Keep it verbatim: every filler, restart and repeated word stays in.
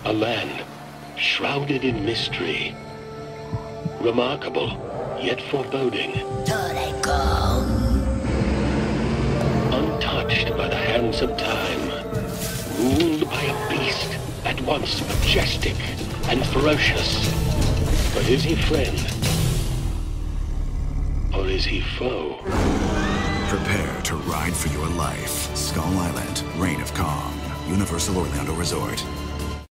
A land shrouded in mystery. Remarkable, yet foreboding. Untouched by the hands of time. Ruled by a beast at once majestic and ferocious. But is he friend? Or is he foe? Prepare to ride for your life. Skull Island, Reign of Kong. Universal Orlando Resort.